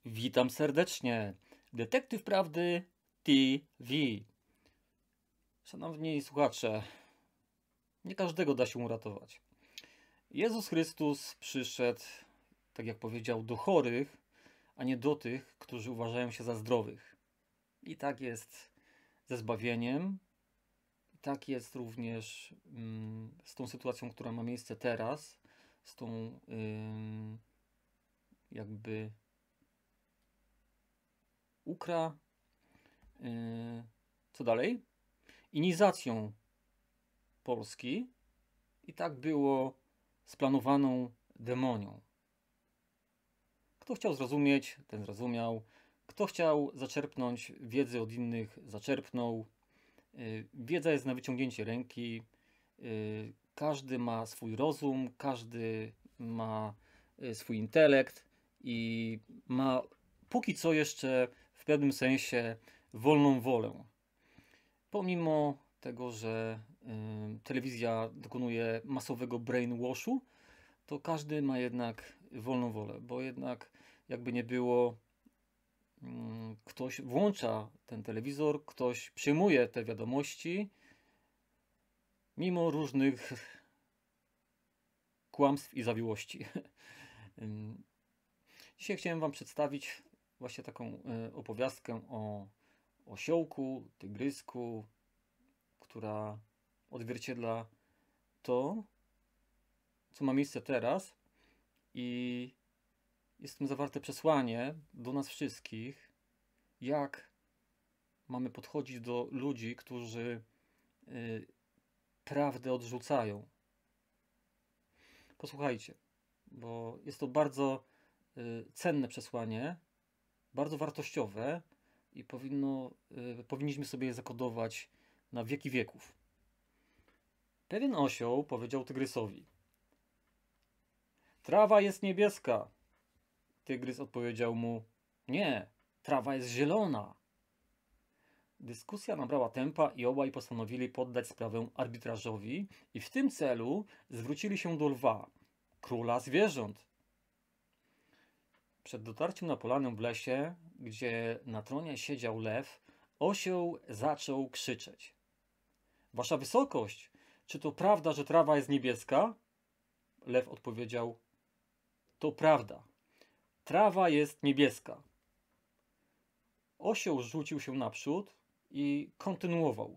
Witam serdecznie. Detektyw Prawdy TV. Szanowni słuchacze, nie każdego da się uratować. Jezus Chrystus przyszedł, tak jak powiedział, do chorych, a nie do tych, którzy uważają się za zdrowych. I tak jest ze zbawieniem. I tak jest również z tą sytuacją, która ma miejsce teraz, z tą jakby co dalej? Inizacją Polski. I tak było z planowaną demonią. Kto chciał zrozumieć, ten zrozumiał. Kto chciał zaczerpnąć wiedzy od innych, zaczerpnął. Wiedza jest na wyciągnięcie ręki. Każdy ma swój rozum, każdy ma swój intelekt i ma póki co jeszcze w pewnym sensie wolną wolę. Pomimo tego, że telewizja dokonuje masowego brainwashu, to każdy ma jednak wolną wolę, bo jednak jakby nie było, ktoś włącza ten telewizor, ktoś przyjmuje te wiadomości, mimo różnych kłamstw i zawiłości. Dzisiaj chciałem Wam przedstawić właśnie taką opowiastkę o osiołku, tygrysku, która odzwierciedla to, co ma miejsce teraz, i jest w tym zawarte przesłanie do nas wszystkich, jak mamy podchodzić do ludzi, którzy prawdę odrzucają. Posłuchajcie, bo jest to bardzo cenne przesłanie, bardzo wartościowe i powinniśmy sobie je zakodować na wieki wieków. Pewien osioł powiedział tygrysowi: trawa jest niebieska. Tygrys odpowiedział mu: nie, trawa jest zielona. Dyskusja nabrała tempa i obaj postanowili poddać sprawę arbitrażowi i w tym celu zwrócili się do lwa, króla zwierząt. Przed dotarciem na polanę w lesie, gdzie na tronie siedział lew, osioł zaczął krzyczeć: wasza wysokość, czy to prawda, że trawa jest niebieska? Lew odpowiedział: to prawda. Trawa jest niebieska. Osioł rzucił się naprzód i kontynuował: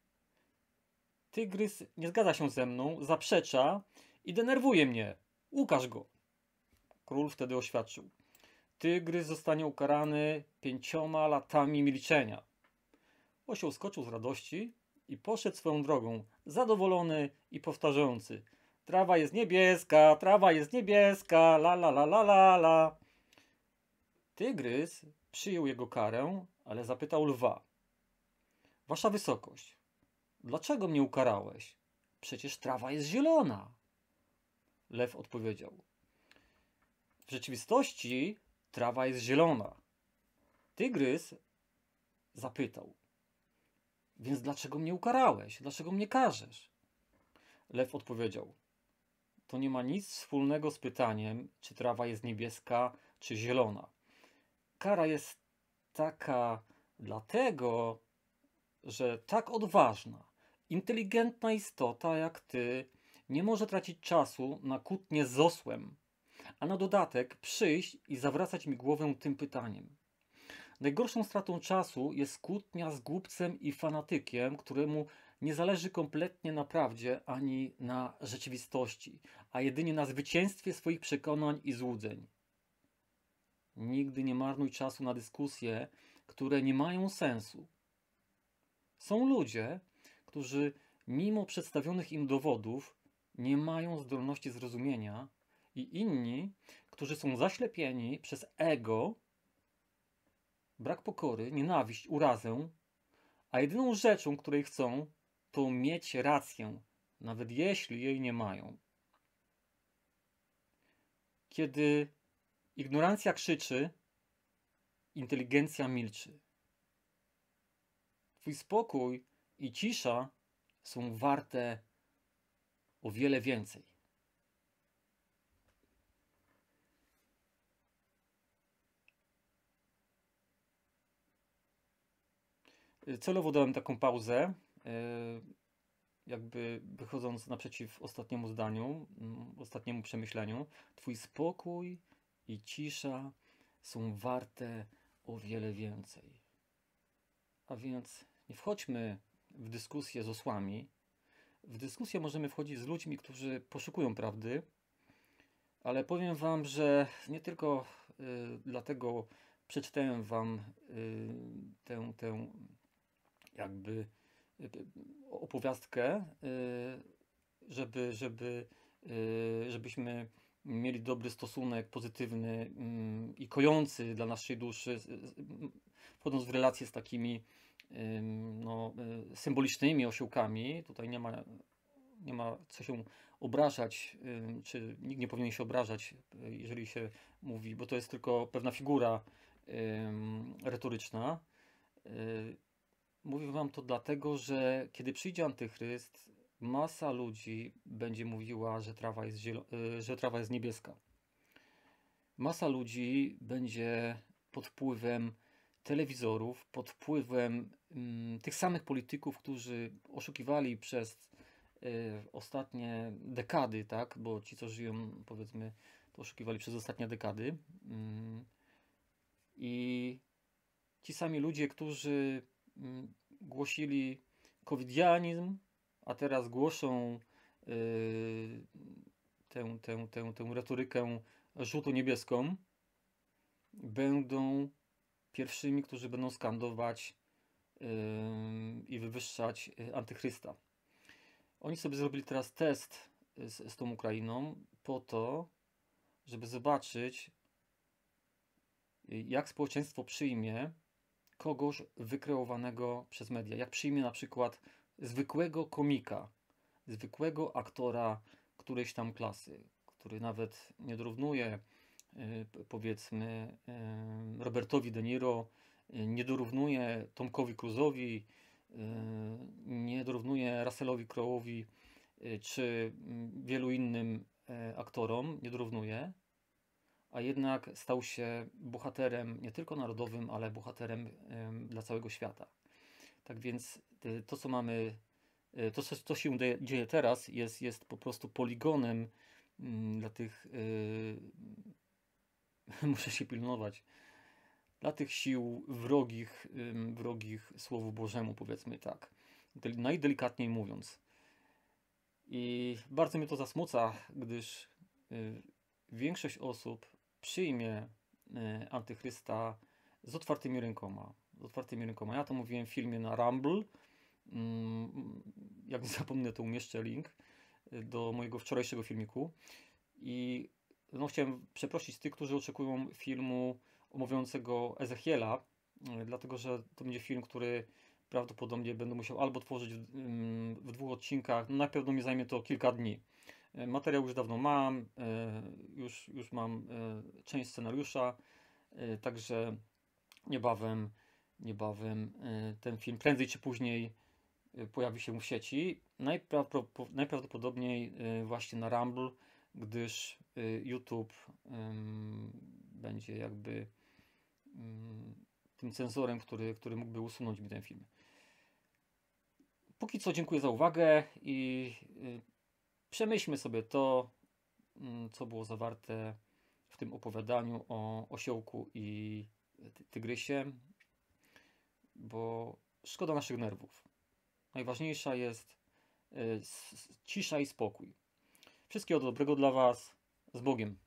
tygrys nie zgadza się ze mną, zaprzecza i denerwuje mnie. Ukaż go. Król wtedy oświadczył: tygrys zostanie ukarany 5 latami milczenia. Osioł skoczył z radości i poszedł swoją drogą, zadowolony i powtarzający: trawa jest niebieska, la la la la la la. Tygrys przyjął jego karę, ale zapytał lwa: wasza wysokość, dlaczego mnie ukarałeś? Przecież trawa jest zielona. Lew odpowiedział: w rzeczywistości trawa jest zielona. Tygrys zapytał: więc dlaczego mnie ukarałeś? Dlaczego mnie karzesz? Lew odpowiedział: to nie ma nic wspólnego z pytaniem, czy trawa jest niebieska, czy zielona. Kara jest taka dlatego, że tak odważna, inteligentna istota jak ty nie może tracić czasu na kłótnię z osłem, a na dodatek przyjść i zawracać mi głowę tym pytaniem. Najgorszą stratą czasu jest kłótnia z głupcem i fanatykiem, któremu nie zależy kompletnie na prawdzie ani na rzeczywistości, a jedynie na zwycięstwie swoich przekonań i złudzeń. Nigdy nie marnuj czasu na dyskusje, które nie mają sensu. Są ludzie, którzy mimo przedstawionych im dowodów nie mają zdolności zrozumienia, i inni, którzy są zaślepieni przez ego, brak pokory, nienawiść, urazę, a jedyną rzeczą, której chcą, to mieć rację, nawet jeśli jej nie mają. Kiedy ignorancja krzyczy, inteligencja milczy. Twój spokój i cisza są warte o wiele więcej. Celowo dałem taką pauzę, jakby wychodząc naprzeciw ostatniemu zdaniu, ostatniemu przemyśleniu. Twój spokój i cisza są warte o wiele więcej. A więc nie wchodźmy w dyskusję z osłami. W dyskusję możemy wchodzić z ludźmi, którzy poszukują prawdy, ale powiem wam, że nie tylko dlatego przeczytałem wam tę jakby opowiastkę, żebyśmy mieli dobry stosunek, pozytywny i kojący dla naszej duszy, wchodząc w relacje z takimi symbolicznymi osiołkami. Tutaj nie ma co się obrażać, czy nikt nie powinien się obrażać, jeżeli się mówi, bo to jest tylko pewna figura retoryczna. Mówię wam to dlatego, że kiedy przyjdzie Antychryst, masa ludzi będzie mówiła, że trawa jest niebieska. Masa ludzi będzie pod wpływem telewizorów, pod wpływem tych samych polityków, którzy oszukiwali przez ostatnie dekady, tak? Bo ci, co żyją, powiedzmy, to oszukiwali przez ostatnie dekady. I ci sami ludzie, którzy głosili covidianizm, a teraz głoszą tę retorykę żółto-niebieską, będą pierwszymi, którzy będą skandować i wywyższać Antychrysta. Oni sobie zrobili teraz test z tą Ukrainą po to, żeby zobaczyć, jak społeczeństwo przyjmie kogoś wykreowanego przez media. Jak przyjmie na przykład zwykłego komika, zwykłego aktora którejś tam klasy, który nawet nie dorównuje powiedzmy Robertowi De Niro, nie dorównuje Tomkowi Cruise'owi, nie dorównuje Russellowi Crowe'owi czy wielu innym aktorom, nie dorównuje, a jednak stał się bohaterem nie tylko narodowym, ale bohaterem dla całego świata. Tak więc to, co mamy, to się dzieje teraz, jest po prostu poligonem dla tych, muszę się pilnować, dla tych sił wrogich Słowu Bożemu, powiedzmy tak, najdelikatniej mówiąc. I bardzo mnie to zasmuca, gdyż większość osób przyjmie Antychrysta z otwartymi rękoma. Ja to mówiłem w filmie na Rumble. Jak nie zapomnę, to umieszczę link do mojego wczorajszego filmiku. I chciałem przeprosić tych, którzy oczekują filmu omawiającego Ezechiela, dlatego że to będzie film, który prawdopodobnie będę musiał albo tworzyć w 2 odcinkach. Na pewno mi zajmie to kilka dni. Materiał już dawno mam, już mam część scenariusza, także niebawem ten film prędzej czy później pojawi się w sieci. Najprawdopodobniej właśnie na Rumble, gdyż YouTube będzie jakby tym cenzorem, który mógłby usunąć mi ten film. Póki co dziękuję za uwagę i przemyślmy sobie to, co było zawarte w tym opowiadaniu o osiołku i tygrysie, bo szkoda naszych nerwów. Najważniejsza jest cisza i spokój. Wszystkiego dobrego dla Was. Z Bogiem.